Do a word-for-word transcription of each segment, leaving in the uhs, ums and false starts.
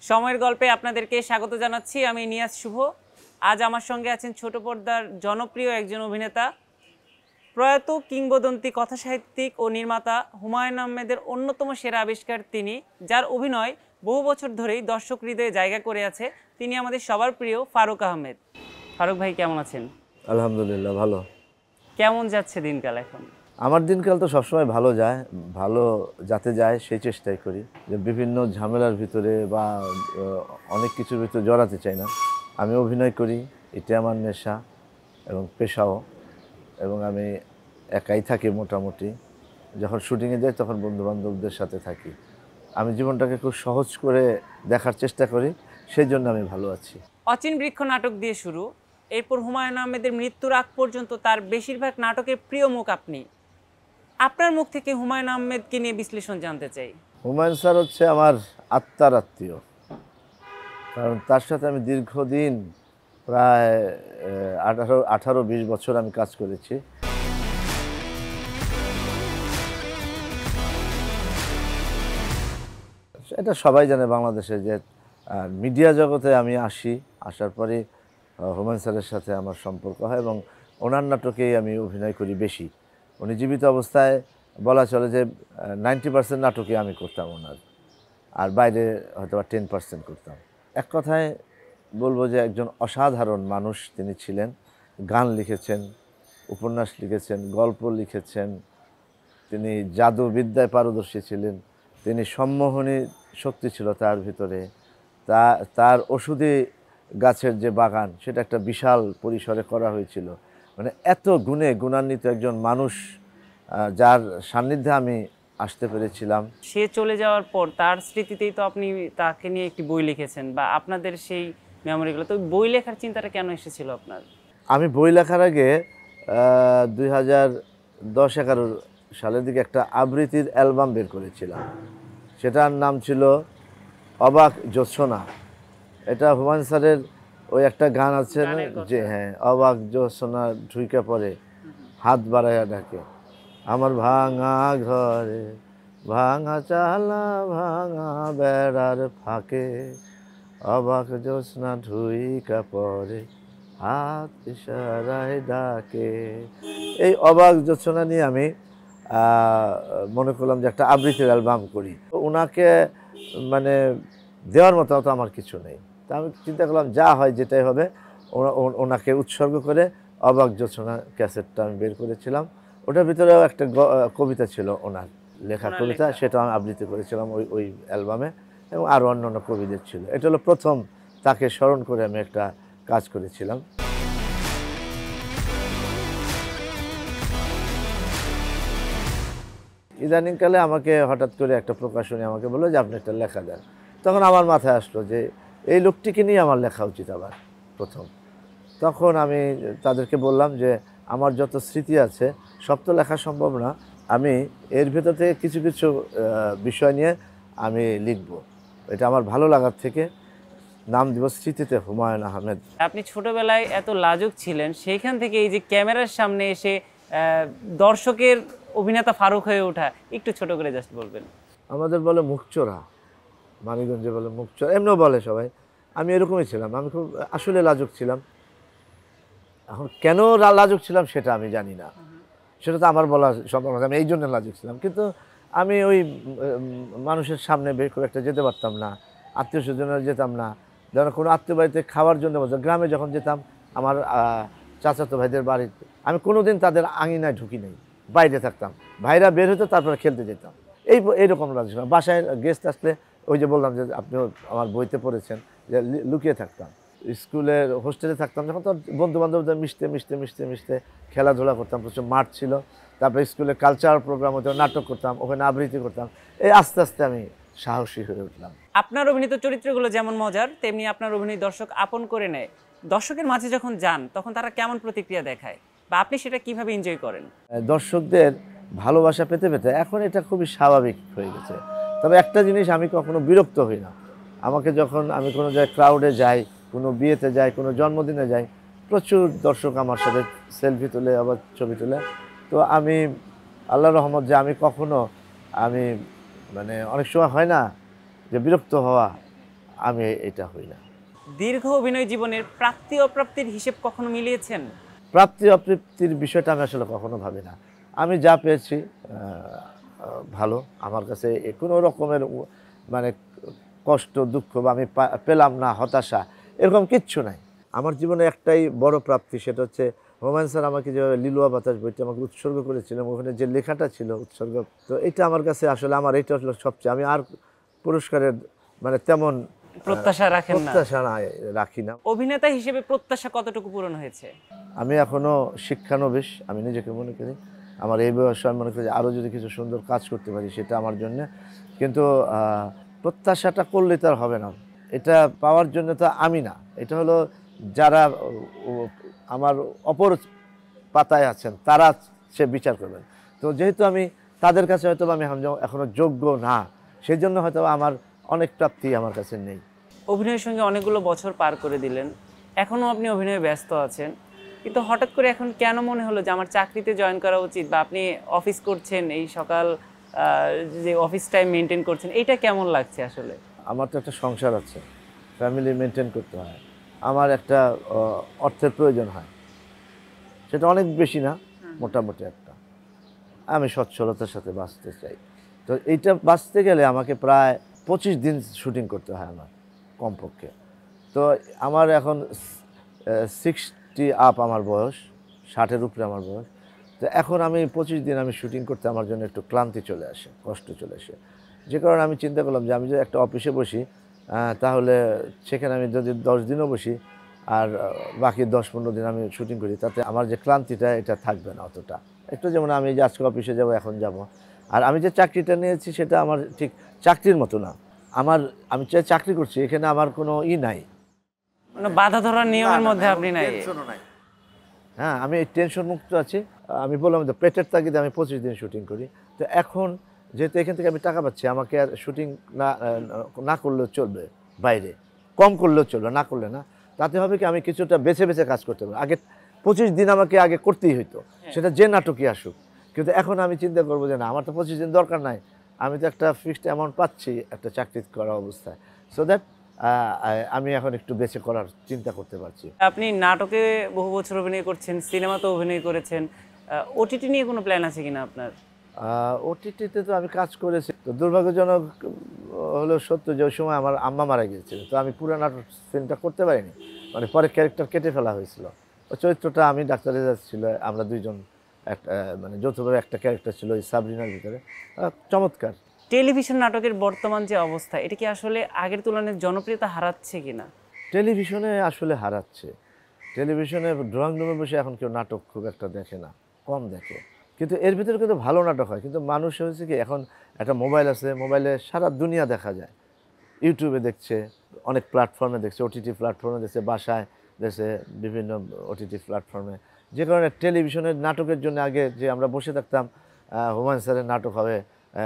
সময়ের গল্পে আপনাদেরকে স্বাগত জানাচ্ছি। আমি নিয়াজ শুভ। আজ আমার সঙ্গে আছেন ছোট পর্দার জনপ্রিয় একজন অভিনেতা, প্রয়াত কিংবদন্তি কথাসাহিত্যিক ও নির্মাতা হুমায়ুন আহমেদের অন্যতম সেরা আবিষ্কার তিনি, যার অভিনয় বহু বছর ধরেই দর্শক হৃদয়ে জায়গা করে আছে। তিনি আমাদের সবার প্রিয় ফারুক আহমেদ। ফারুক ভাই কেমন আছেন? আলহামদুলিল্লাহ ভালো। কেমন যাচ্ছে দিনকাল এখন? আমার দিনকাল তো সবসময় ভালো যায়, ভালো যাতে যায় সেই চেষ্টাই করি, যে বিভিন্ন ঝামেলার ভিতরে বা অনেক কিছুর ভিতরে জড়াতে চাই না। আমি অভিনয় করি, এটা আমার নেশা এবং পেশাও, এবং আমি একাই থাকি মোটামুটি। যখন শুটিংয়ে যাই তখন বন্ধুবান্ধবদের সাথে থাকি। আমি জীবনটাকে খুব সহজ করে দেখার চেষ্টা করি, সেই জন্য আমি ভালো আছি। অচিন বৃক্ষ নাটক দিয়ে শুরু, এরপর হুমায়ুন আহমেদের মৃত্যুর আগ পর্যন্ত তার বেশিরভাগ নাটকের প্রিয় মুখ আপনি। আপনার মুখ থেকে হুমায়ুন আহমেদকে নিয়ে বিশ্লেষণ জানতে চাই। হুমায়ুন স্যার হচ্ছে আমার আত্মার আত্মীয়, কারণ তার সাথে আমি দীর্ঘদিন প্রায় আঠারো আঠারো বিশ বছর আমি কাজ করেছি। এটা সবাই জানে বাংলাদেশে, যে মিডিয়া জগতে আমি আসি, আসার পরে হুমায়ুন স্যারের সাথে আমার সম্পর্ক হয় এবং ওনার নাটকেই আমি অভিনয় করি বেশি। উনি জীবিত অবস্থায় বলা চলে যে নাইনটি পার্সেন্ট নাটকে আমি করতাম ওনার, আর বাইরে হয়তো বা টেন পার্সেন্ট করতাম। এক কথায় বলবো যে একজন অসাধারণ মানুষ তিনি ছিলেন। গান লিখেছেন, উপন্যাস লিখেছেন, গল্প লিখেছেন, তিনি জাদুবিদ্যায় পারদর্শী ছিলেন, তিনি সম্মোহনী শক্তি ছিল তার ভিতরে। তা তার ওষুধি গাছের যে বাগান, সেটা একটা বিশাল পরিসরে করা হয়েছিল। মানে এত গুণে গুণান্বিত একজন মানুষ, যার সান্নিধ্যে আমি আসতে পেরেছিলাম। সে চলে যাওয়ার পর তার স্মৃতিতেই তো আপনি তাকে নিয়ে একটি বই লিখেছেন, বা আপনাদের সেই মেমোরিগুলো। তো বই লেখার চিন্তাটা কেন এসেছিল আপনার? আমি বই লেখার আগে দুই হাজার দশ এগারো সালের দিকে একটা আবৃত্তির অ্যালবাম বের করেছিলাম। সেটার নাম ছিল অবাক জ্যোৎস্না। এটা হুমায়ুন স্যারের ওই একটা গান আছে না, যে হ্যাঁ, অবাক জ্যোৎস্না ঢুইকা পড়ে হাত বাড়াইয়া ডাকে, আমার ভাঙা ঘরে ভাঙা চালা ভাঙা বেড়ার ফাঁকে, অবাক জ্যোৎস্না ঢুইকা পড়ে হাত ইশারায় ডাকে। এই অবাক জ্যোৎস্না নিয়ে আমি মনে করলাম যে একটা আবৃত্তির অ্যালবাম করি। ওনাকে মানে দেওয়ার মতো তো আমার কিছু নেই, তা আমি চিন্তা করলাম যা হয় যেটাই হবে, ওনাকে উৎসর্গ করে অবাক জ্যোৎস্না ক্যাসেটটা আমি বের করেছিলাম। ওটার ভিতরেও একটা কবিতা ছিল, ওনার লেখা কবিতা, সেটা আমি আবৃত্তি করেছিলাম ওই ওই অ্যালবামে, এবং আরও অন্যান্য কবিদের ছিল। এটা হলো প্রথম তাকে স্মরণ করে আমি একটা কাজ করেছিলাম। ইদানিংকালে আমাকে হঠাৎ করে একটা প্রকাশনী আমাকে বললো যে আপনি একটা লেখা দেন। তখন আমার মাথায় আসলো যে এই লোকটিকে নিয়ে আমার লেখা উচিত আবার প্রথম। তখন আমি তাদেরকে বললাম যে আমার যত স্মৃতি আছে সব তো লেখা সম্ভব না, আমি এর ভেতর থেকে কিছু কিছু বিষয় নিয়ে আমি লিখব। এটা আমার ভালো লাগার থেকে নাম দিব স্মৃতিতে হুমায়ুন আহমেদ। আপনি ছোটবেলায় এত লাজুক ছিলেন, সেইখান থেকে এই যে ক্যামেরার সামনে এসে দর্শকের অভিনেতা ফারুক হয়ে ওঠা, একটু ছোট করে জাস্ট বলবেন। আমাদের বলে মুখচোরা, মানিকগঞ্জে বলে মুখচোরা, এমনিও বলে সবাই। আমি এরকমই ছিলাম, আমি খুব আসলে লাজুক ছিলাম। এখন কেন লাজুক ছিলাম সেটা আমি জানি না, সেটা তো আমার বলা সম্ভব না আমি এই জন্য লাজুক ছিলাম। কিন্তু আমি ওই মানুষের সামনে বের করে একটা যেতে পারতাম না, আত্মীয় স্বজনেরা যেতাম না। যেন কোনো আত্মীয় বাড়িতে খাওয়ার জন্য গ্রামে যখন যেতাম আমার চাচাতো ভাইদের বাড়িতে, আমি কোনো দিন তাদের আঙিনায় ঢুকি নেই, বাইরে থাকতাম। ভাইরা বের হতো, তারপরে খেলতে যেতাম। এই এইরকম লাজুক ছিলাম। বাসায় গেস্ট আসলে ওই যে বললাম যে আপনিও আমার বইতে পড়েছেন, যে লুকিয়ে থাকতাম। স্কুলের হোস্টেলে থাকতাম যখন, তো বন্ধু বান্ধবদের মিশতে মিশতে মিশতে মিশতে খেলাধুলা করতাম, প্রচুর মাঠ ছিল। তারপরে স্কুলে কালচারাল প্রোগ্রাম হতো, নাটক করতাম, ওখানে আবৃত্তি করতাম। এই আস্তে আস্তে আমি সাহসী হয়ে উঠলাম। আপনার অভিনীত চরিত্রগুলো যেমন মজার, তেমনি আপনার অভিনয় দর্শক আপন করে নেয়। দর্শকের মাঝে যখন যান তখন তারা কেমন প্রতিক্রিয়া দেখায়, বা আপনি সেটা কিভাবে এনজয় করেন? দর্শকদের ভালোবাসা পেতে পেতে এখন এটা খুবই স্বাভাবিক হয়ে গেছে। তবে একটা জিনিস, আমি কখনো বিরক্ত হই না। আমাকে যখন আমি কোনো জায়গায় ক্রাউডে যাই, কোনো বিয়েতে যাই, কোনো জন্মদিনে যাই, প্রচুর দর্শক আমার সাথে সেলফি তুলে, আবার ছবি তুলে। তো আমি আল্লাহর রহমত যে আমি কখনো আমি মানে অনেক সময় হয় না যে বিরক্ত হওয়া, আমি এটা হই না। দীর্ঘ অভিনয় জীবনের প্রাপ্তি অপ্রাপ্তির হিসেব কখনো মিলিয়েছেন? প্রাপ্তি অপ্রাপ্তির বিষয়টা আমি আসলে কখনো ভাবি না। আমি যা পেয়েছি ভালো, আমার কাছে কোনো রকমের মানে কষ্ট দুঃখ বা আমি পেলাম না হতাশা এরকম কিচ্ছু নাই। আমার জীবনে একটাই বড় প্রাপ্তি, সেটা হচ্ছে হুমায়ুন স্যার আমাকে যে লিলুয়া বাতাস বইটা আমাকে উৎসর্গ করেছিলেন, ওখানে যে লেখাটা ছিল উৎসর্গ, তো এটা আমার কাছে আসলে আমার এটা হলো সবচেয়ে, আমি আর পুরস্কারের মানে তেমন প্রত্যাশা রাখেন না? প্রত্যাশা রাখি না। অভিনেতা হিসেবে প্রত্যাশা কতটুকু পূরণ হয়েছে? আমি এখনো শিক্ষানবিশ আমি নিজেকে মনে করি। আমার এই বয়সে আমি মনে করি আরও যদি কিছু সুন্দর কাজ করতে পারি সেটা আমার জন্য, কিন্তু প্রত্যাশাটা করলে তো আর হবে না। এটা পাওয়ার জন্য তো আমি না, এটা হলো যারা আমার অপর পাতায় আছেন তারা সে বিচার করবেন। তো যেহেতু আমি তাদের কাছে হয়তো আমি এখনো যোগ্য না, সেই জন্য হয়তো আমার অনেক প্রাপ্তি আমার কাছে নেই। অভিনয়ের সঙ্গে অনেকগুলো বছর পার করে দিলেন, এখনও আপনি অভিনয়ে ব্যস্ত আছেন, কিন্তু হঠাৎ করে এখন কেন মনে হলো যে আমার চাকরিতে জয়েন করা উচিত, বা আপনি অফিস করছেন, এই সকাল যে অফিস টাইম মেনটেন করছেন, এইটা কেমন লাগছে আসলে? আমার তো একটা সংসার আছে, ফ্যামিলি মেনটেন করতে হয়, আমার একটা অর্থের প্রয়োজন হয়, সেটা অনেক বেশি না, মোটামুটি একটা, আমি সচ্ছলতার সাথে বাঁচতে চাই। তো এইটা বাঁচতে গেলে আমাকে প্রায় পঁচিশ দিন শুটিং করতে হয় আমার কমপক্ষে। তো আমার এখন সিক্সটি আপ আমার বয়স, ষাটের উপরে আমার বয়স। তো এখন আমি পঁচিশ দিন আমি শুটিং করতে আমার জন্য একটু ক্লান্তি চলে আসে, কষ্ট চলে আসে, যে কারণে আমি চিন্তা করলাম যে আমি যদি একটা অফিসে বসি তাহলে সেখানে আমি যদি দশ দিনও বসি আর বাকি দশ পনেরো দিন আমি শুটিং করি, তাতে আমার যে ক্লান্তিটা এটা থাকবে না অতটা। একটু যেমন আমি যে আজকে অফিসে যাব, এখন যাব, আর আমি যে চাকরিটা নিয়েছি সেটা আমার ঠিক চাকরির মতো না। আমার আমি যে চাকরি করছি এখানে আমার কোনো ই নাই, মানে বাধা ধরার নিয়মের মধ্যে আপনি নাই। হ্যাঁ, আমি টেনশন মুক্ত আছি। আমি বললাম তো পেটের তাগিদে আমি পঁচিশ দিন শুটিং করি। তো এখন যেহেতু এখান থেকে আমি টাকা পাচ্ছি, আমাকে আর শুটিং না না করলেও চলবে, বাইরে কম করলেও চলবে, না করলে না। তাতে হবে কি আমি কিছুটা বেছে বেছে কাজ করতে পারবো। আগে পঁচিশ দিন আমাকে আগে করতেই হইতো, সেটা যে নাটকই আসুক। কিন্তু এখন আমি চিন্তা করবো যে না, আমার তো পঁচিশ দিন দরকার নাই, আমি তো একটা ফিক্সড অ্যামাউন্ট পাচ্ছি একটা চাকরি করা অবস্থায়, সো দ্যাট আমি এখন একটু বেঁচে করার চিন্তা করতে পারছি। আপনি নাটকে বহু বছর অভিনয় করছেন, সিনেমাতেও অভিনয় করেছেন, ওটিটি নিয়ে কোনো প্ল্যান আছে কিনা আপনার? ওটিটিতে তো আমি কাজ করেছি, তো দুর্ভাগ্যজনক হলো সত্য যে ওই সময় আমার আম্মা মারা গিয়েছিল, তো আমি পুরো নাটক সিনটা করতে পারিনি, মানে পরে ক্যারেক্টার কেটে ফেলা হয়েছিল। ওই চরিত্রটা আমি ডাক্তার রেজাজ ছিল, আমরা দুইজন একটা মানে যৌথভাবে একটা ক্যারেক্টার ছিল ওই সাবরিনার ভিতরে, চমৎকার। টেলিভিশন নাটকের বর্তমান যে অবস্থা, এটা কি আসলে আগের তুলনায় জনপ্রিয়তা হারাচ্ছে কিনা? টেলিভিশনে আসলে হারাচ্ছে। টেলিভিশনে ড্রয়িং রুমে বসে এখন কেউ নাটক খুব একটা দেখে না, কম দেখে, কিন্তু এর ভিতরে কিন্তু ভালো নাটক হয়। কিন্তু মানুষ হয়েছে কি, এখন একটা মোবাইল আছে, মোবাইলে সারা দুনিয়া দেখা যায়, ইউটিউবে দেখছে, অনেক প্ল্যাটফর্মে দেখছে, ওটিটি প্ল্যাটফর্মে দেখছে, বাসায় দেখছে, বিভিন্ন ওটিটি প্ল্যাটফর্মে, যে কারণে টেলিভিশনের নাটকের জন্য আগে যে আমরা বসে থাকতাম হুমায়ুন স্যারের নাটক হবে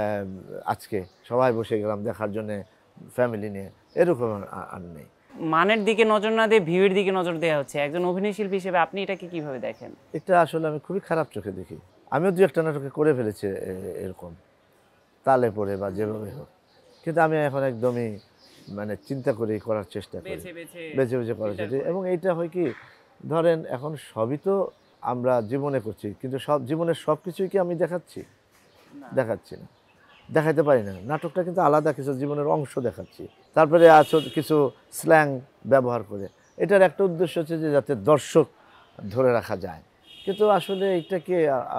আজকে, সবাই বসে গেলাম দেখার জন্য ফ্যামিলি নিয়ে, এরকম আর নেই। মানের দিকে নজর না দিয়ে ভিউয়ের দিকে নজর দেওয়া হচ্ছে, একজন অভিনয় শিল্পী হিসেবে আপনি এটাকে কিভাবে দেখেন? এটা আসলে আমি খুবই খারাপ চোখে দেখি। আমিও দু একটা নাটকে করে ফেলেছি এরকম, তালে পড়ে বা যেভাবে হোক, কিন্তু আমি এখন একদমই মানে চিন্তা করে করার চেষ্টা করি, বেছে বেছে করার চেষ্টা। এবং এইটা হয় কি, ধরেন এখন সবই তো আমরা জীবনে করছি, কিন্তু সব জীবনের সব কিছুই কি আমি দেখাচ্ছি? দেখাচ্ছি না, দেখাতে পারি না। নাটকটা কিন্তু আলাদা কিছু জীবনের অংশ দেখাচ্ছি, তারপরে আছো কিছু স্ল্যাং ব্যবহার করে। এটার একটা উদ্দেশ্য হচ্ছে যে যাতে দর্শক ধরে রাখা যায়, কিন্তু আসলে এইটাকে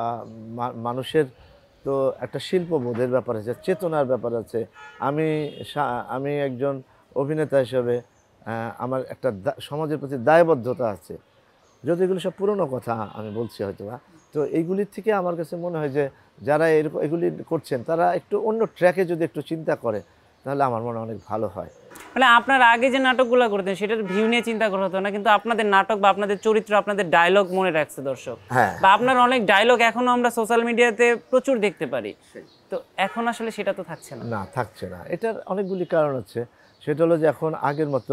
মানুষের তো একটা শিল্পবোধের ব্যাপার আছে, চেতনার ব্যাপার আছে। আমি আমি একজন অভিনেতা হিসেবে আমার একটা সমাজের প্রতি দায়বদ্ধতা আছে, যদি এগুলো সব পুরনো কথা আমি বলছি হয়তো বা, তো এইগুলির থেকে আমার কাছে মনে হয় যে যারা এরকম এগুলি করছেন তারা একটু অন্য ট্র্যাকে যদি একটু চিন্তা করে তাহলে আমার মনে অনেক ভালো হয়। মানে আপনার আগে যে নাটকগুলো করতেন সেটার ভিউ নিয়ে চিন্তা করা হতো না, কিন্তু আপনাদের নাটক বা আপনাদের চরিত্র, আপনাদের ডায়লগ মনে রাখছে দর্শক, বা আপনার অনেক ডায়লগ এখনো আমরা সোশ্যাল মিডিয়াতে প্রচুর দেখতে পারি, তো এখন আসলে সেটা তো থাকছে না। না, থাকছে না। এটার অনেকগুলি কারণ আছে। সেটা হলো যে এখন আগের মতো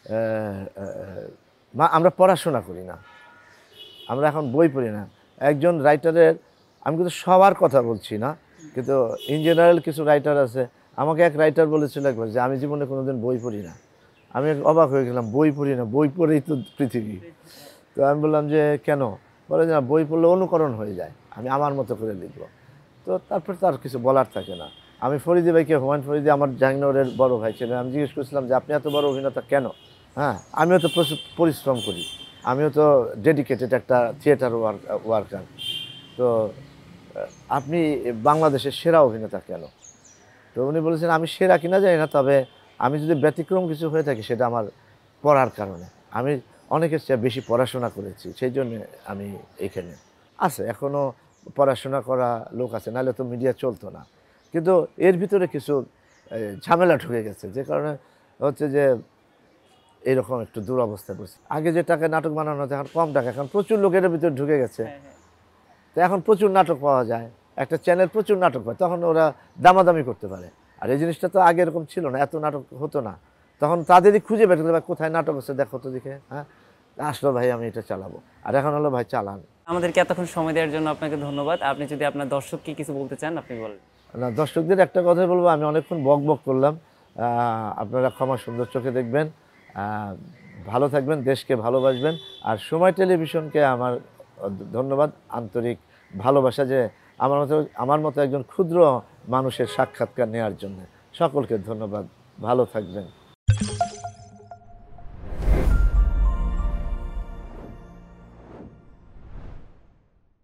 আমরা পড়াশোনা করি না, আমরা এখন বই পড়ি না। একজন রাইটারের, আমি কিন্তু সবার কথা বলছি না, কিন্তু ইন জেনারেল কিছু রাইটার আছে। আমাকে এক রাইটার বলেছিল একবার যে আমি জীবনে কোনোদিন বই পড়ি না, আমি অবাক হয়ে গেলাম, বই পড়ি না, বই পড়েই তো পৃথিবী। তো আমি বললাম যে কেন? বলে যে না, বই পড়লে অনুকরণ হয়ে যায়, আমি আমার মতো করে লিখব। তো তারপর তো আর কিছু বলার থাকে না। আমি ফরিদি ভাইকে, হুমায়ুন ফরিদি আমার জাহাঙ্গীরের বড় ভাই ছিলেন, আমি জিজ্ঞেস করছিলাম যে আপনি এত বড় অভিনেতা কেন? হ্যাঁ, আমিও তো প্রচুর পরিশ্রম করি, আমিও তো ডেডিকেটেড একটা থিয়েটার ওয়ার্ক ওয়ার্কার তো আপনি বাংলাদেশের সেরা অভিনেতা কেন? তো উনি বলেছেন আমি সেরা কিনা জানি না, তবে আমি যদি ব্যতিক্রম কিছু হয়ে থাকি সেটা আমার পড়ার কারণে। আমি অনেকের চেয়ে বেশি পড়াশোনা করেছি, সেই জন্য আমি এইখানে আছে। এখনও পড়াশোনা করা লোক আছে, নাহলে তো মিডিয়া চলতো না। কিন্তু এর ভিতরে কিছু ঝামেলা ঢুকে গেছে, যে কারণে হচ্ছে যে এরকম একটু দুরবস্থা করছে। আগে যে টাকায় নাটক বানানো হতো, এখন কম টাকা, এখন প্রচুর লোক এর ভিতরে ঢুকে গেছে। তো এখন প্রচুর নাটক পাওয়া যায়, একটা চ্যানেল প্রচুর নাটক পায়, তখন ওরা দামাদামি করতে পারে। আর এই জিনিসটা তো আগে এরকম ছিল না, এত নাটক হতো না। তখন তাদেরই খুঁজে বের করতে, কোথায় নাটক আছে দেখো তো দেখে, হ্যাঁ আসলো ভাই আমি এটা চালাবো। আর এখন হলো ভাই চালান। আমাদেরকে এতক্ষণ সময় দেওয়ার জন্য আপনাকে ধন্যবাদ। আপনি যদি আপনার দর্শককে কিছু বলতে চান আপনি বলেন। না, দর্শকদের একটা কথাই বলবো, আমি অনেকক্ষণ বক বক করলাম, আপনারা ক্ষমা সুন্দর চোখে দেখবেন, ভালো থাকবেন, দেশকে ভালোবাসবেন। আর সময় টেলিভিশনকে আমার ধন্যবাদ, আন্তরিক ভালোবাসা, যে আমার মতো আমার মতো একজন ক্ষুদ্র মানুষের সাক্ষাৎকার নেওয়ার জন্য। সকলকে ধন্যবাদ, ভালো থাকবেন।